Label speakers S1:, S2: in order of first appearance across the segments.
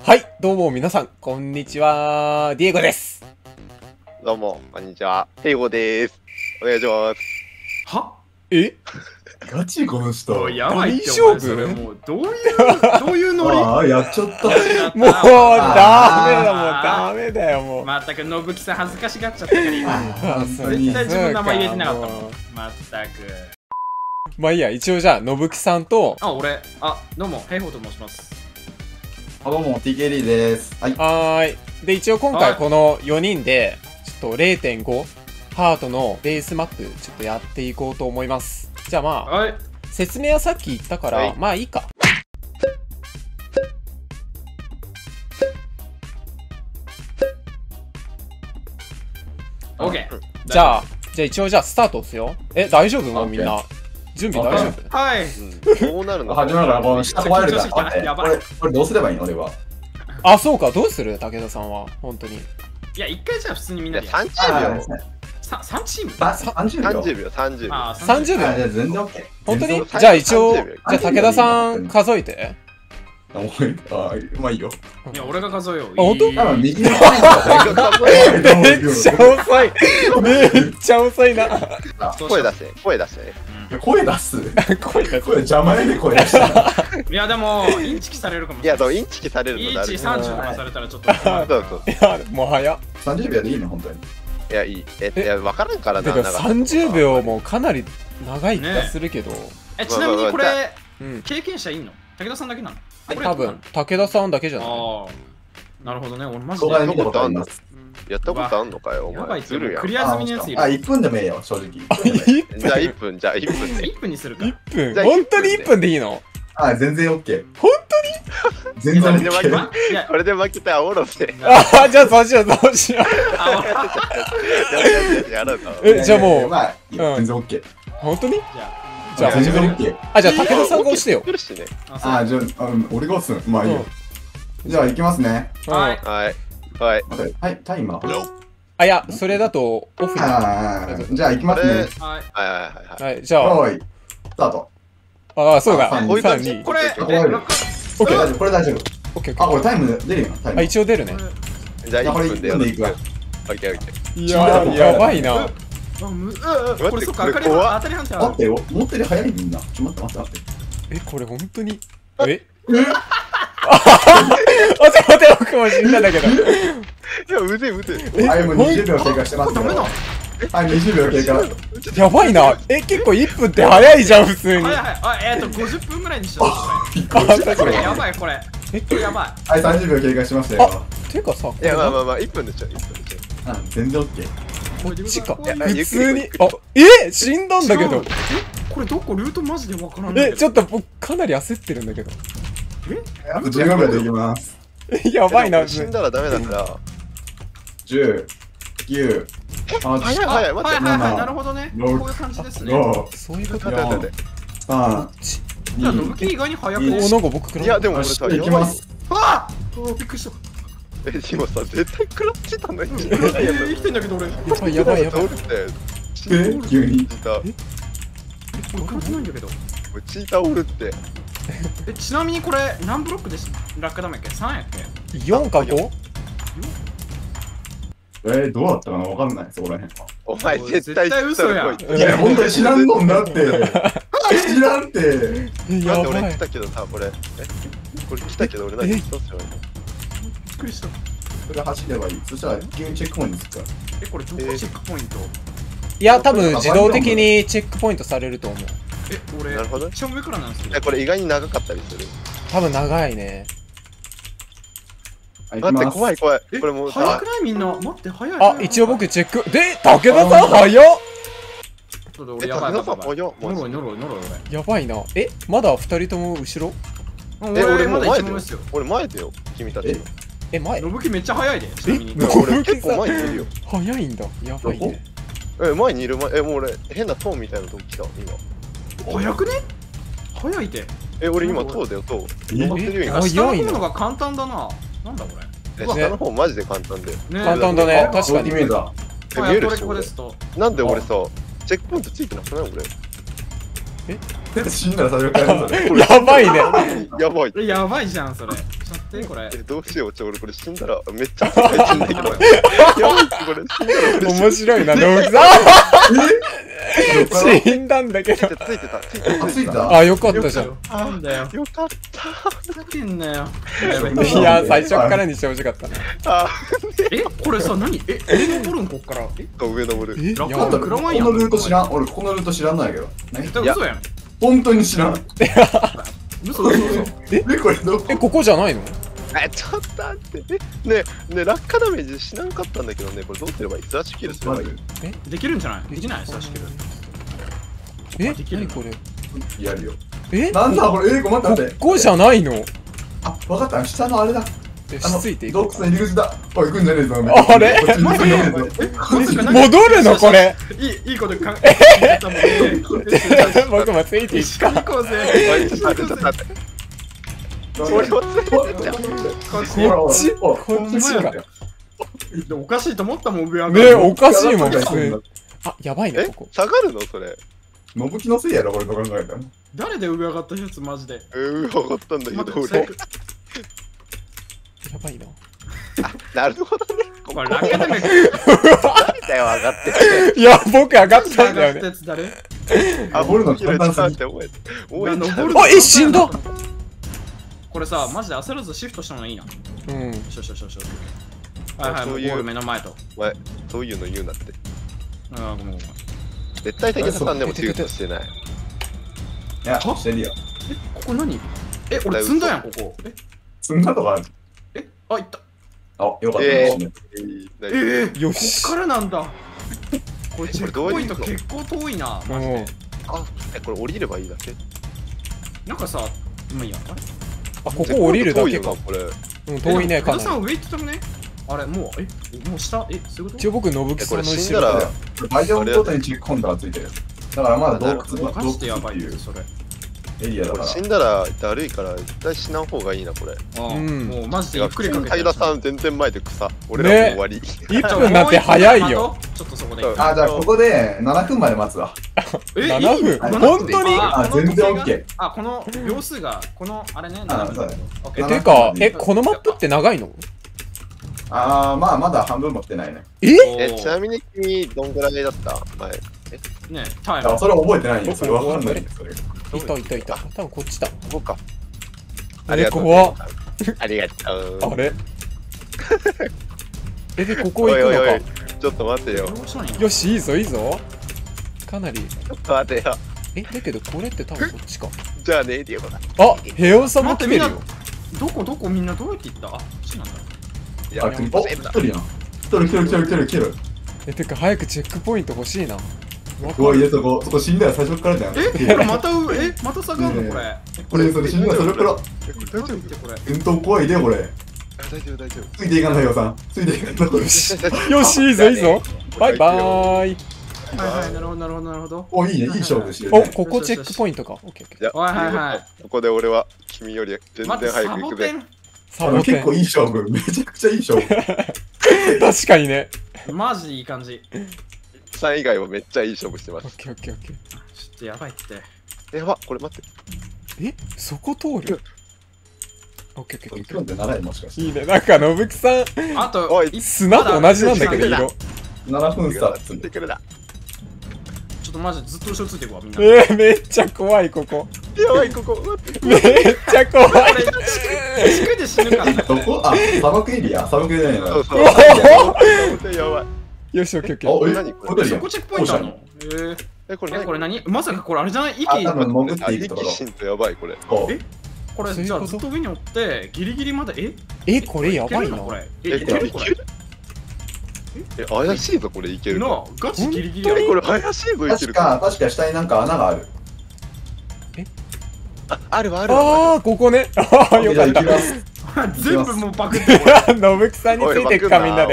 S1: はい、どうも皆さん、こんにちは。ディエゴです。
S2: どうも、こんにちは。英語です。お願いします。
S3: は
S1: え
S4: ガチこの人。
S3: やばいって
S1: 大丈夫
S3: お前それもうどういうノリ
S4: ああ、やっちゃった。
S1: もうダメだ、もうダメだよ、もう。
S3: まったく信木さん恥ずかしがっちゃったから今
S1: そう
S3: 絶対自分の名前入れてなかったもん
S1: もう
S3: まったく
S1: まあいいや、一応じゃあ、のぶきさんと、
S3: 俺どうもヘイホーと申します
S4: どうも、TKD です。はい。
S1: はーい。で、一応今
S3: はい
S1: 回この4人で、ちょっと 0.5 ハートのベースマップ、ちょっとやっていこうと思います。じゃあまあ、
S3: はい
S1: 説明はさっき言ったから、
S2: はい
S1: まあいいか。
S3: オッケー
S1: じゃあ一応じゃあスタートですよ。大丈夫もうみんな。準備大丈夫
S3: はい
S2: こうなるの
S4: 始まるから、この下壊れるから。
S3: 緊張してきた
S4: 待って
S3: やばい
S4: これどうすればいいの俺は。
S1: あ、そうか、どうする武田さんは、本当に。
S3: いや一回じゃあ普通にみんなでやる
S2: 30秒。
S3: 3チーム
S4: 30秒。
S2: 30秒、30秒。
S3: あ
S1: 30
S4: あ、じゃあ
S1: 秒
S4: 全然 OK。
S1: 本当に
S4: 全然
S1: じゃあ一応、じ
S2: 30秒
S1: ゃあ武田さん数えて。
S4: OK あ、まあいいよ。
S3: いや俺が数えよう
S1: 本当
S4: 多分右の方に
S1: めっちゃ遅いめっちゃ遅いな
S2: 声出せ、声出せ。
S4: 声出す。
S1: 声が
S4: 声邪魔やで声出したら。
S3: いやでもインチキされるかもし
S2: いや、
S3: れない
S2: でもインチキされるのだる。
S3: 130とかされたらちょっと
S2: そうそう。
S1: いや、もう早っ。
S4: 30秒でいいの本当に。
S2: いや、いい。いや、わからんからな。
S1: てか30秒もかなり長い気がするけど、
S3: ちなみにこ
S2: まあまあ
S3: れ
S1: うん、
S3: 経験者いんの武田さんだけなの
S1: 多分武田さんだけじゃない。
S3: ああなるほどね俺マジで
S4: 動画で見たことあります。
S2: やったことあんのかよ、お
S3: やばいって
S2: 前。ずるやん。
S3: クリア済みのやついる
S4: あ、1分でもいいよ、正直。
S1: 1
S2: じゃあ1分、じゃあ1分で。
S3: 1分にするか
S1: 分
S2: じゃあ
S1: 本当に1分でいいの？
S4: あ、全然 OK。
S1: 本
S4: 当に全然
S2: それで負け
S4: OK。
S3: いや
S2: これで負けたらおろせ。
S1: あ、じゃあそうしようそうしよう。
S2: やろうと。
S1: じゃあもう
S4: まあ、いいよ
S1: うん
S4: 全然 OK。
S1: 本当に？
S3: じ
S1: じゃあ
S4: 全然
S1: 始める？
S4: OK。
S1: あ、じゃあ武田さんが押してよ。
S2: 来るしね。
S4: あ、じゃあ、俺が押す。まあいいよ。じゃあ行きますね。
S3: はい
S2: はい。はい。
S4: 待って、はい、タイマー。
S1: あ、いや、それだとオフに。は
S4: じゃあ行きますね。
S3: はい
S2: はいはいはい。
S1: い、じゃあ、
S4: おい、スタート。
S1: あ、そうだ。
S4: あ
S2: こういう感じ
S1: 3、2、
S3: これ
S4: これ
S3: 録
S1: オッケー、
S4: 大丈夫、これ大丈夫。
S1: オッケー、
S4: あ、これタイム出るよ、タイム。
S1: あ、一応出るね。
S2: じゃあ1
S4: これ1
S2: 分でやろう。
S4: 分でいくわ。
S2: オッケーオッケー。
S1: いやー、やばいな。
S3: これそっか当たり
S2: 怖っ
S3: 当たり判定ある
S4: 待ってよ、思ったより早いみんな。ちょっと待って待って
S1: これ本当に。ちょっと待って、僕も死んだんだけど。
S2: いや、むずいむずい。
S4: 待って。はい、もう20秒経過してますよ。
S3: ダメだ
S4: はい、20秒経過。
S1: やばいな。結構1分って早いじゃん、普通に。
S3: はいはい50分ぐらいにしよう
S1: 確
S3: これやばいこれこれやばい
S4: はい、30秒経過しましたよ。
S1: てかさ、こ
S2: いや、
S1: れ
S2: まあまあまあ、1分でしょ、1分でしょ。
S4: 全然 OK。
S1: こっちか。
S3: いや
S1: 普通に
S2: ゆっくり。
S1: 死んだんだけど。
S3: これどこルートマジでわからんない
S1: ちょっと僕かなり焦ってるんだけど。
S4: あと15秒でいきます。
S1: やばいな、
S2: 死んだらダメだから。
S4: 10、9、8、
S2: 早い早い、待って。
S3: はいなるほどねこういう感じですね
S4: 5、
S1: そういうこと
S2: 待って待って
S4: 3、
S3: いや信木意外に早くね
S1: なんか僕くら
S2: いや、でも
S4: よし、
S2: 俺さ、
S4: いきます。
S3: あびっくりした
S2: 今さ、絶対食らってたのに。
S3: 生きてんだけど俺
S1: やばいやばい。
S2: チー
S4: 急に。
S2: ター、
S3: これ感じないんだけど
S2: チーターおるって。
S3: ちなみにこれ何ブロックで落下ダメやっけ3やっけ
S1: 4か 5？
S4: どうだったかなわかんない、そこらへん。
S2: お前絶対
S3: 絶対嘘や
S1: ん
S4: いや、本当に知らんのんだって。知らんって。
S1: や
S2: なんで俺
S1: ばい。
S2: 来たけどさ、これ。これ来たけど俺何来たっすよ。
S3: びっくりした
S4: それ走ればいい。そしたら急にチェックポイントつくか
S3: これどこチェックポイント
S1: いや、多分自動的にチェックポイントされると思う。
S3: 俺
S2: なるほど
S3: 一番上からなんですけど
S2: いや、これ意外に長かったりする。
S1: 多分長いね。
S4: ら。
S2: 待って、怖い怖い。
S3: え
S2: これもうさ
S3: 早く、ないみんな待って早い
S1: あ、一応僕チェック。で、武田さん早っ。
S3: ちょっと俺やばいやばい
S2: 武田さん早っ
S3: ノロイノロイ
S1: やばいな。まだ2人とも後ろ？
S3: 俺
S2: 俺も
S3: まだ
S2: う前だよ
S3: 一番上ですよ。
S2: 俺前だよ、君たち。
S1: 前？
S3: 信木めっちゃ早いでちなみに
S2: いや俺結構前にいるよ。
S1: 早いんだ。やばいね。
S2: 前にいる前、もう俺、変な塔みたいなとこ来た、今。
S3: 早くね早いで
S2: 俺今塔だよ、塔。
S4: え
S2: 登ってるよ、
S1: あ
S2: 今。
S3: 下の方のが簡単だななんだこれ
S2: 下の方マジで簡単だよ。
S3: ね
S1: 簡単だね。確か
S4: そう
S1: に。
S4: 見えた。
S3: これ
S2: 見えるでしょ俺
S3: ここですと
S2: なんで俺さ、チェックポイントついてなくない
S4: 死んだら最初からやるぞ。
S1: やばいね。
S2: 俺。やばい。
S3: やばいじゃんそれち待ってこれ。
S2: どうしよう、俺これ死んだらめっちゃ汗かいてんだけど。やばいこれ死んだら俺
S1: 面白いな、野口さん。死んだんだけど。
S2: ついてた。
S4: ついた。
S1: あ、よかったじゃん。
S3: なんだよ。
S2: よかった。
S3: ふざけんなよ。
S1: いや、最初からにしてほしかったな。
S2: あ
S3: これさ、何上登るんこっから。
S2: 上登る。
S1: え、
S3: 楽
S1: やばい
S3: だクラマンやん。
S4: このルート知らん。俺このルート知らんないけど。何？
S3: 絶対嘘やん。
S4: 本当に知らん。
S3: 嘘嘘嘘。
S4: これどこ？
S1: え、ここじゃないの？
S2: ちょっと待って。ね落下ダメージしなかったんだけどね、これどうすればいい？スラッシュキルすればいい？
S3: できるんじゃない？できない？差し切る。
S1: え、
S3: できる
S1: 何これ？
S4: やるよ。
S1: え、
S4: なんだこれ？待って待って。
S1: ここじゃないの？
S4: あ、わかった。下のあれだ。
S1: ついていこうか。
S4: 洞窟の入り口だ。おい、行くんじゃねえぞ。
S1: あれ
S4: こっちに行くんじゃねえぞ。
S1: 戻るのこれ。
S3: いいこと考えたもんね。
S1: 僕もついていくか。
S3: 行こうぜ。
S2: ちょっと待って。俺もついてた。
S1: こっちこっちか。
S3: おかしいと思ったもん、上は。
S1: ね、おかしいもん、普通。あ、やばいね、ここ。
S2: 下がるのそれ。
S4: 信木のせいやろ、これと考えたら。
S3: 誰で上上がったやつマジで。
S2: 上がったんだけど、俺。
S1: やばいな。
S2: なるほどね。
S3: これラケダメ。
S2: 誰だよ、上がってて。
S1: いや、僕上がったんだよね。
S3: やつ誰？
S4: 登るの簡単すぎ
S2: て。
S1: あ、え、死んだ。
S3: これさ、マジで焦らずシフトしたのがいいな。
S1: うん。
S3: しょ。はいはい、もうゴール目の前と。
S2: お前、そういうの言うなって。
S3: ああ、ごめん。
S2: 絶対的なパターンでもシュートしてない。
S4: いや、してるよ。
S3: ここ何？俺積んだやん、ここ。
S4: 積んだとかある。
S3: あ、いった。
S4: あ、よかったですね。
S1: よし。
S3: こっからなんだ。これチェックポイント結構遠いな、マジで。
S2: あ、これ降りればいいだけ？
S3: なんかさ、まあいいや。
S1: あ、ここ降りるだけか。
S2: これ。
S1: うん、遠いね、かなり。
S3: さん上行ってたね。あれ、もう、もう下、そういうこと？
S1: 一応僕、信木さんの後ろ
S2: ら
S4: バイオンごとにチェックポイントがついてる。だからまだ洞窟
S3: マジでやばいよ、それ。
S4: エリアだから。
S2: 死んだらだるいから絶対死なん方がいいな、これ。
S3: もうマジでゆっくりかけて。
S2: 平さん全然前で草。俺らも終わり。
S1: 1分なんて早いよ。
S3: ちょっとそこで。
S4: あ、じゃあここで7分まで待つわ。
S1: 7分本当に？
S4: あ、全然 OK。
S3: あ、この秒数が、このあれね。
S1: てか、このマップって長いの？
S4: あー、まあまだ半分持ってないね。
S2: ちなみに君どんぐらいだった前？
S3: ね、タイム。
S4: それ覚えてないよ。それわかんないよ。それ。
S1: いた。多分こっちだ。
S2: ここか。
S1: ありがとう。怖っ。
S2: ありがとう。
S1: あれ？で、ここ行くのか。
S2: ちょっと待ってよ。
S1: よし、いいぞ。かなり。
S2: ちょっと待ってよ。
S1: だけどこれって多分こっちか。
S2: じゃあね、ディオだ。
S1: あ、ヘオさんも来てるよ。
S3: どこみんなどうやって行った？あ、こっちなんだ。
S2: いや、
S4: お、来てるやん。来てる。
S1: てか早くチェックポイント欲しいな。
S4: おい、そこ死んだよ、最初からだよ。
S3: これまた下がるのこれ。
S4: これ、それ死んだよ、それから。
S2: 大丈夫？
S4: 戦闘怖いで、これ。
S2: 大丈夫。
S4: ついていかないよ、さん。ついていかないよ。
S1: よし、いいぞ。バイバーイ。
S3: はい、なるほど。
S4: お、いいね、いい勝負してる。
S1: お、ここチェックポイントか。オッケー。
S3: はい。
S2: ここで俺は君より全然早く行くぜ。
S4: 結構いい勝負。めちゃくちゃいい勝負。
S1: 確かにね。
S3: マジでいい感じ。
S2: さん以外はめっちゃいい勝負してます。
S1: オッケー。
S3: ちょっとやばいって。
S2: やば、これ待って。
S1: そこ通る？オッケー。
S4: 今日って7位もしかして。
S1: いいね、なんか信木さん。
S3: あと、
S1: 砂と同じなんだけど、色。
S4: 7分差
S2: ついてくるな。
S3: ちょっとマジずっと後ろついてくわ、みんな。
S1: めっちゃ怖い、ここ。
S2: やばい、ここ。
S1: めっちゃ怖い。
S3: 地区で死ぬからね。
S4: どこ？あ、砂漠エリア？砂漠エリアなの。
S2: そう。やばい。
S1: よし、オッケー。
S2: 何こ
S3: れ？そこチェックポイントあるの？これ何？まさかこれあれじゃない？
S4: 多分潜っていくところ。
S2: 息とやばい、これ。
S3: これじゃあずっと上に乗ってギリギリまで
S1: これやばいな。
S3: これ
S2: いける？怪しいぞ、これいけるか。
S3: ガチギリギリや。
S2: これ怪しいぞ、いけるか。
S4: 確か下になんか穴がある。
S2: あるわ。
S1: ああ、ここね。ああ、よかった。
S3: 全部もうパクって
S1: 信木さんについていくか、みんなで。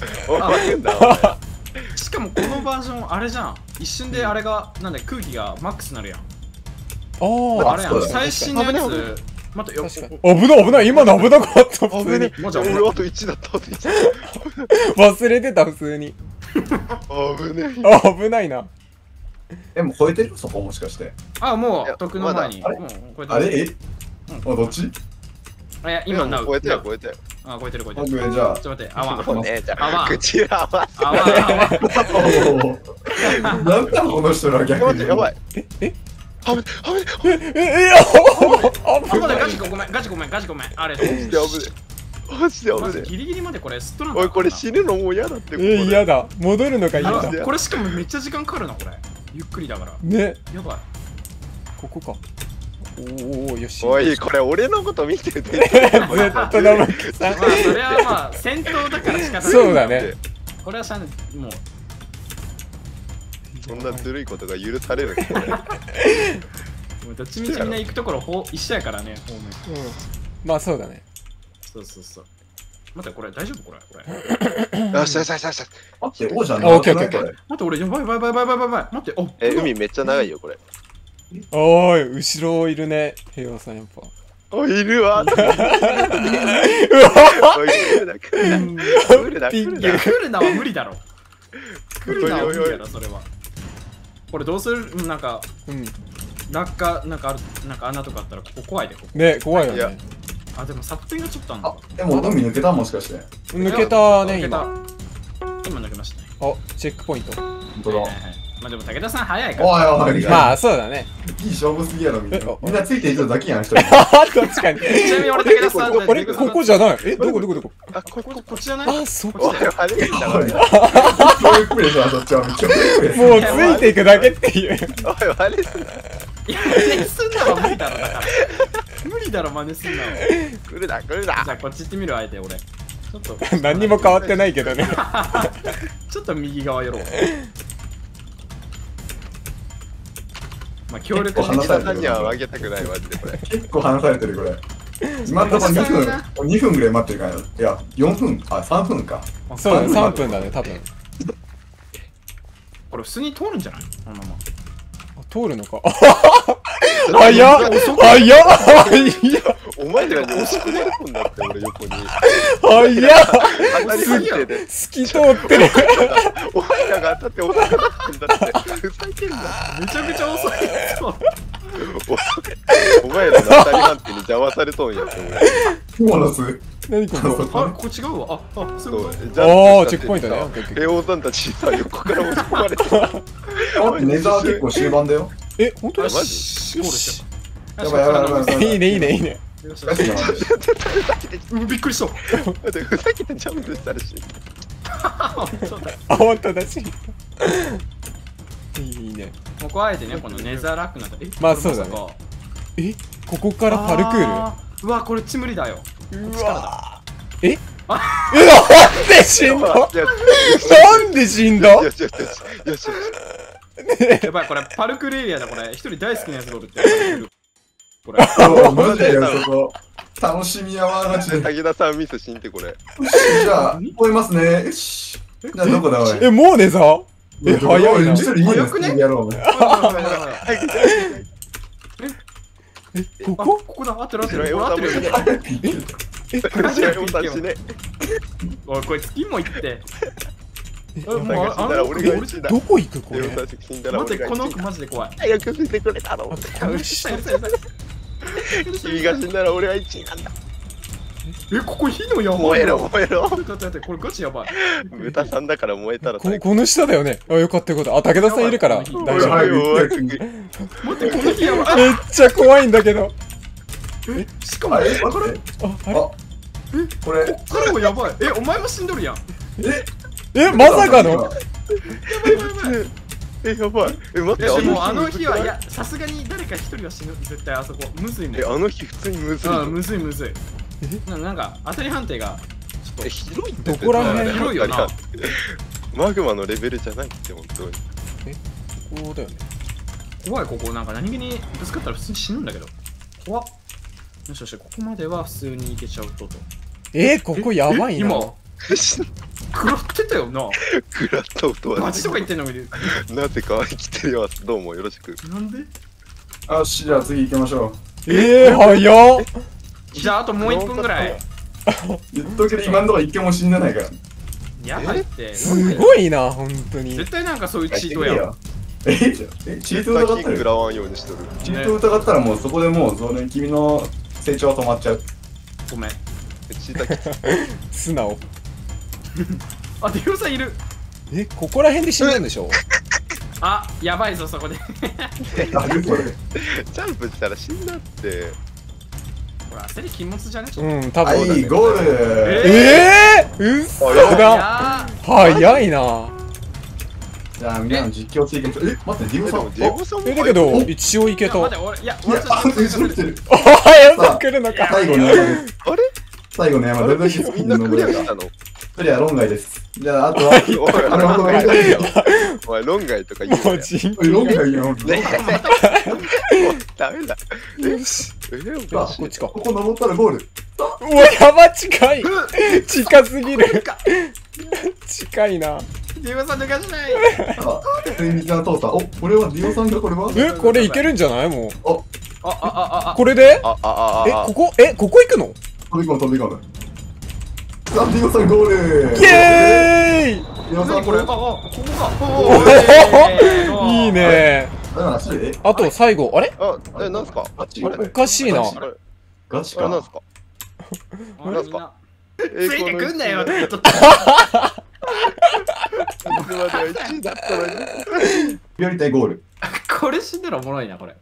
S3: しかもこのバージョンあれじゃん。一瞬であれがなんだ空気がマックスになるやん。
S1: あ
S3: れやん。最新のやつ。待ってよ。
S1: 危ない。今の危なかった。普通に。
S2: 俺あと1だった。
S1: 忘れてた、普通に。危ないな。
S4: もう超えてる？そこもしかして。
S3: もう徳の前に。
S4: あれ？どっち？
S3: 今な
S2: 超えたよ、超えたよ。
S3: あ、超えてる超えて
S4: オッ
S3: る。
S4: ケー、じゃあ
S3: ちょっと待って、あわん。
S2: お姉ちゃん、
S3: あわん
S2: 口合わせ。
S3: あわん。
S4: なんだこの人ら逆に。
S2: やばい。
S1: え
S2: はめ、はめ、
S3: あ、まだガチごめん、ガチごめん、ガチごめん。あれ、
S2: マジで危ねえ。マジで危ね
S3: マジギリギリまでこれすっとらん
S2: え。おい、これ死ぬのもう嫌だって。
S1: 嫌だ。戻るのが嫌だ。
S3: これしかもめっちゃ時間かかるな、これ。ゆっくりだから。
S1: ね。
S3: やばい。
S1: ここか。おお、よし。
S2: おい、これ俺のこと見てて。
S1: ずっと生臭
S3: まあ、それはまあ、戦闘だから仕方ない。
S1: そうだね。
S3: これはしゃあないもう。
S2: そんなずるいことが許される。
S3: どっちみちみんな行くところ一緒やからね、方面。
S1: まあそうだね。
S3: そうそうそう。待って、これ大丈夫これ。
S2: よしよしよしよし。
S4: 待って、王者
S1: あオッケーオッケー
S4: これ。
S3: 待って、俺やばい。待って、お
S2: 海めっちゃ長いよ、これ。
S1: おーい、後ろいるね。平和さんやっぱ。
S2: おい、いるわ。おい、来るな、来るな。来るな、来るな。
S3: 来るなは無理だろ。来るなは無理だろ、それは。これどうするなんか、落下、なんかある、なんか穴とかあったらここ怖いで、ここ。
S1: ね、怖いよ
S2: いや
S1: ね。
S3: あ、でもサプテンがちょっとあんの
S4: あ、でも海抜けたもしかして。
S1: 抜けたね、
S3: 抜けた
S1: 今。
S3: 今抜けましたね。
S1: あ、チェックポイント。
S4: 本当だ。
S3: まあでも武田さん早いから。
S4: おいおい、
S1: まあ、そうだね。
S4: いい勝負すぎやろ、みんな
S1: え。
S4: みんなついているだけやん、一人。
S1: 確かに。
S3: ちなみに俺武田さん
S1: あれここじゃない。え、どこ
S2: あ、こ
S3: こっちじゃない
S1: あ、そっ
S2: おい、
S1: ちだ。
S2: 悪いんだ、
S4: おい
S2: おい。
S4: 教育プレイだ、そっちは。教育プレイ。
S1: もうついていくだけっていう。
S2: おい、悪いんだ。
S3: いや、真似すんのは無理だろ、だから。無理だろ、真似すんのは。
S2: 来るな、来るな
S3: じゃ。あこっち行ってみる相手、俺。ちょっと。
S1: 何にも変わってないけどね。
S3: ちょっと右側寄ろう。まあ、協力
S4: 結構離されてる
S2: さんにはあげたくない、マジでこれ。
S4: 結構離されてる、これ。今んとこ2分ぐらい待ってるから。いや、4分、あ、3分か。
S1: そうだね、3分だね、多分。
S3: これ普通に通るんじゃないあのまま。
S1: 通るのか。早っ
S2: お前らに押し込まれるんだって、俺横に。
S1: 早っ
S2: 当たり前提で。
S1: 透き通ってる。
S2: お前らが当たって押されるんだって。ふざけんな。
S3: めちゃくちゃ遅い。
S2: お前らの当たり判定に邪魔されとんやって、
S4: 雲の巣。
S1: 何ここ。
S3: あ、ここ違うわ。あ、そういう
S2: 俺。
S3: こと
S1: おー、チェックポイントね。オッケーオッケー
S2: 平王さんたちさ、横から押し込まれて。
S4: 待って、ネザー結構終盤だよ。
S1: え、本当に
S2: マジ
S3: ゴールし
S4: やばいやばいやばい。
S1: いいね、いいね、いいね。
S3: よし
S4: ガチじゃない。
S3: びっくりした。
S2: だってふざけてジャンプしたらしい。
S3: そうだ。
S1: あ、本当だし。いいね。
S3: ここあえてね、このネザーラックなんだ。
S1: まあそうだねえ、ここからパルクー
S3: ル。うわ、これっち無理だよ。
S1: ルうわえなんで死んだなんで死んだ
S2: よしよしよしよしよし。
S3: やばい、これパルクールエリアだ、これ。一人大好きなやつがおるって。これ。
S4: マジでやそこ。楽しみやわ、マジで。
S2: 武田さんミスしんてこれ。
S4: じゃあ、覚えますね。よし。じゃあ、どこだ、おい。
S1: え、もうねざえ、早いな。
S4: 一人いいの好きにやろう。
S1: え、こ
S3: こ
S1: こ
S3: こだ、合ってる合ってる。
S2: 白い
S3: 合ってるよ。
S1: え、
S2: 白いさん死ね。
S3: おい、こいつ金もいって。
S2: もう俺が一位だ。
S1: どこ行くこれ
S2: 白いさん死んだら
S3: 待って、
S2: 俺が一位
S3: この奥マジで怖い。
S2: 早くしてくれたろ。
S1: こ
S3: う
S1: の
S3: るさいうるさいうるさい。
S2: 君が死んだら俺は1位なんだ。
S3: え、ここ火のやばい。
S2: 燃えろ燃えろ。
S3: だって、これガチやばい。
S2: 豚さんだから燃えたら最高。
S1: この下だよね。あ、よかったよかった。あ、武田さんいるから大丈夫。
S4: はい
S2: おい
S3: 待って、この火やばい。
S1: めっちゃ怖いんだけど。
S3: しかも、
S4: あれこれ
S1: あ、あれ
S4: これ。
S3: こっからもやばい。え、お前も死んどるやん。
S1: え、まさかの
S3: やばいやばいやばい。
S2: え、やばい。え、待って、
S3: でもあの
S2: 日
S3: 日は、いや、さすがに誰か一人は死ぬ。絶対あそこ。むずいもん。
S2: え、あの日普通にむずい。
S3: むずいむずい。なんか、当たり判定が、ちょっと。
S2: 広いって
S1: どこら辺
S3: 広いよな。
S2: マグマのレベルじゃないって、本当に。
S1: ここだよね。
S3: 怖い、ここ。なんか何気にぶつかったら普通に死ぬんだけど。怖っ。よしよし、ここまでは普通に行けちゃうと。
S1: ここやばいな。
S3: 今、食らってたよな。
S2: 食らった音は
S3: マジとか言ってんのに。
S2: なぜか生きてるよ。どうもよろしく。
S3: なんで
S4: よし、じゃあ次行きましょう。
S1: 早っ。
S3: じゃああともう1分ぐらい。
S4: 言っとくけど今んとこ一回も死んでないから。
S3: やばいって。
S1: すごいな、本当に。
S3: 絶対なんかそういうチートやん。
S4: チート疑った
S2: 食らわんようにしとる。
S4: チート疑ったらもうそこでもうそれ君の成長は止まっちゃう。
S3: ごめん。
S2: しいたけ。
S1: 素直。
S3: あ、ディオさんいる。
S1: ここら辺で死んだんでしょ？
S3: あ、やばいぞ、そこで。
S4: あるそれ。
S2: ジャンプしたら死んだって。
S3: ほら、焦り禁物じゃね？
S1: うん、多
S4: は
S1: 分。
S4: い、ゴール。
S1: うっそ
S2: 早い
S1: だ。
S3: や
S1: 早いな。
S4: じゃあ、みんなの実況していきましょう。待って、ディオさん。
S2: ディオさんも
S1: だけど、一応いけた。
S3: 待って、俺、いや、
S4: いや、あ、嘘言ってる。
S1: ああ、やっぱ来るのか。
S4: 最後の山です。
S2: あれ
S4: 最後の山、どれだけスピン
S2: みんなク
S4: の登れた
S2: リアしたの？
S4: クリア論外です。じゃあ、あとは、
S2: おい、論外とか言うなよ。
S1: もう人
S4: 論外よ。
S2: ねダメだ。
S1: よし。
S2: おかしい
S1: こっちか。
S4: ここ登ったらゴール。
S1: うわ、やば近い。近すぎる。近いな。
S3: ディオさん抜かしない。
S4: あ、水道の操作。お、これはディオさんがこれは
S1: これいけるんじゃない？もう。
S3: あ、
S1: これで？
S2: あ、
S1: ここ行くの？
S4: 飛び込む、飛び込む。さあ、ディオさんゴール。
S1: イエーイ！
S4: ディオさん
S3: これ、ここか。
S1: いいね。
S4: あ、
S1: あと最後、あれ？
S2: なんすか？
S1: あれおかしいな。
S4: ガチか。
S2: なんすか？
S3: なんすか？ついてくんなよ。
S2: いつまでは1位だったのに。
S4: やりたいゴール。
S3: これ死んだらおもろいな、これ。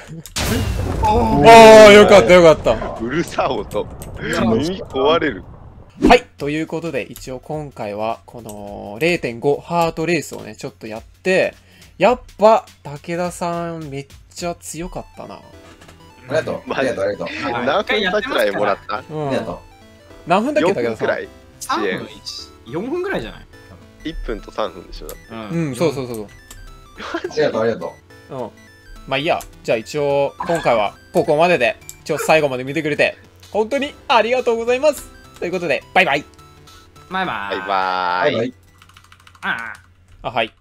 S1: ああ、よかったよかった。
S2: うるさ音。耳壊れる。
S1: はい。ということで、一応今回は、この 0.5 ハートレースをね、ちょっとやって、やっぱ、武田さんめっちゃ強かったな。
S4: ありがとう。ありがとう、ありがとう。
S2: 何分だくらいもらった？
S1: う
S4: ありがと
S1: ん。何分だっけ、
S2: 4
S1: 武田さん。
S2: 分くらい。
S3: 3分、4分ぐらいじゃない？
S2: 1分と3分でしょ。
S1: うん、そうそうそうそう。
S4: う。ありがとう、ありがとう。
S1: うん。まあいいや。じゃあ一応、今回はここまでで、最後まで見てくれて、本当にありがとうございます。ということで、バイバイ。
S3: バイバイ。
S2: バイバーイ。
S3: ああ。
S1: あ、はい。